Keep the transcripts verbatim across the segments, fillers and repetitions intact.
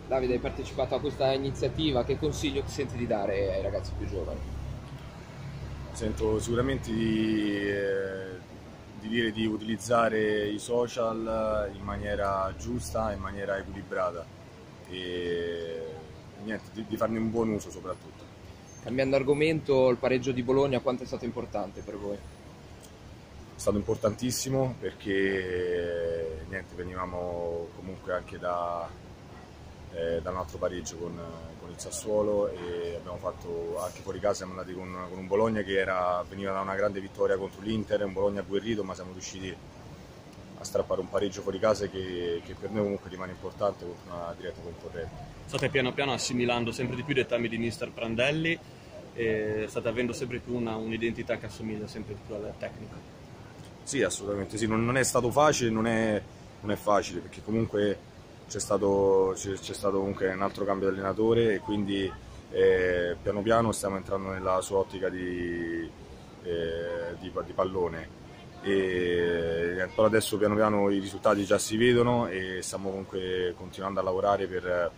Davide, hai partecipato a questa iniziativa, che consiglio ti senti di dare ai ragazzi più giovani? Sento sicuramente di, eh, di dire di utilizzare i social in maniera giusta, in maniera equilibrata e niente, di, di farne un buon uso soprattutto. Cambiando argomento, il pareggio di Bologna quanto è stato importante per voi? È stato importantissimo perché niente, venivamo comunque anche da, eh, da un altro pareggio con, con il Sassuolo e abbiamo fatto anche fuori casa, siamo andati con, con un Bologna che era, veniva da una grande vittoria contro l'Inter, un Bologna agguerrito, ma siamo riusciti a strappare un pareggio fuori casa che, che per noi comunque rimane importante contro una diretta concorrente. State piano piano assimilando sempre di più i dettami di mister Prandelli e state avendo sempre più un'identità che assomiglia sempre di più al tecnico. Sì, assolutamente sì, non, non è stato facile, non è, non è facile perché comunque c'è stato, c'è stato comunque un altro cambio di allenatore e quindi eh, piano piano stiamo entrando nella sua ottica di, eh, di, di pallone. E, però adesso piano piano i risultati già si vedono e stiamo comunque continuando a lavorare per,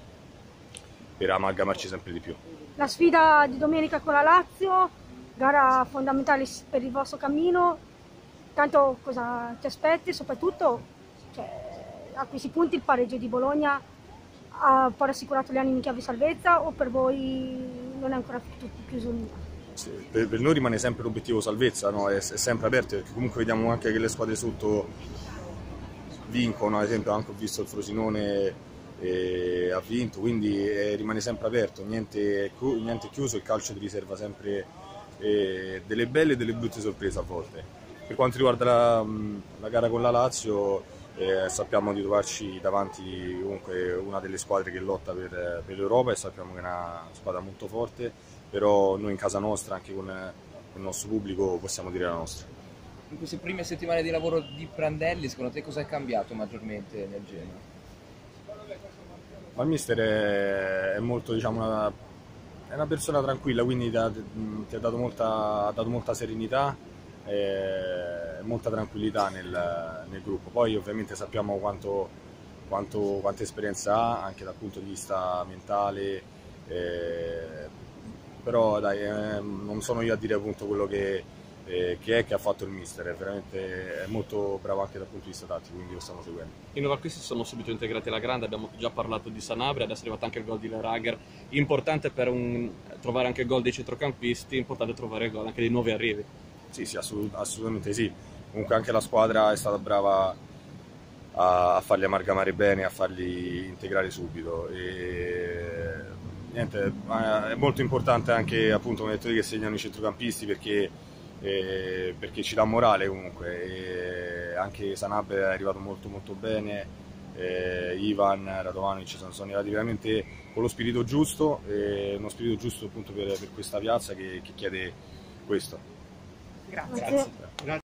per amalgamarci sempre di più. La sfida di domenica con la Lazio, gara fondamentale per il vostro cammino. Tanto cosa ti aspetti? Soprattutto cioè, a questi punti il pareggio di Bologna ha poi rassicurato gli animi in chiave salvezza o per voi non è ancora chiuso nulla? Sì, per, per noi rimane sempre l'obiettivo salvezza, no? è, è sempre aperto perché comunque vediamo anche che le squadre sotto vincono, ad esempio anche ho visto il Frosinone eh, ha vinto, quindi eh, rimane sempre aperto, niente, niente chiuso, il calcio ti riserva sempre eh, delle belle e delle brutte sorprese a volte. Per quanto riguarda la, la gara con la Lazio, eh, sappiamo di trovarci davanti comunque una delle squadre che lotta per, per l'Europa e sappiamo che è una squadra molto forte, però noi in casa nostra, anche con, con il nostro pubblico, possiamo dire la nostra. In queste prime settimane di lavoro di Prandelli, secondo te cosa è cambiato maggiormente nel Genoa? Ma il mister è, è molto, diciamo, una, è una persona tranquilla, quindi ti ha, ti ha dato molta, ha dato molta serenità e molta tranquillità nel, nel gruppo. Poi ovviamente sappiamo quanto, quanto, quanta esperienza ha anche dal punto di vista mentale, eh, però dai, eh, non sono io a dire appunto quello che, eh, che è che ha fatto il mister, è veramente è molto bravo anche dal punto di vista tattico, quindi lo stiamo seguendo. I nuovi acquisti sono subito integrati alla grande, abbiamo già parlato di Sanabria, adesso è arrivato anche il gol di Lerager, importante per un, trovare anche il gol dei centrocampisti, importante trovare il gol anche dei nuovi arrivi. Sì, sì, assolut assolutamente sì. Comunque anche la squadra è stata brava a, a farli amalgamare bene, a farli integrare subito. E, niente, è molto importante anche, appunto, come detto io, che segnano i centrocampisti perché, eh, perché ci dà morale comunque. E anche Sanabria è arrivato molto molto bene, eh, Ivan, Radovanovic sono, sono arrivati veramente con lo spirito giusto, eh, uno spirito giusto appunto per, per questa piazza che, che chiede questo. Grazie. Grazie.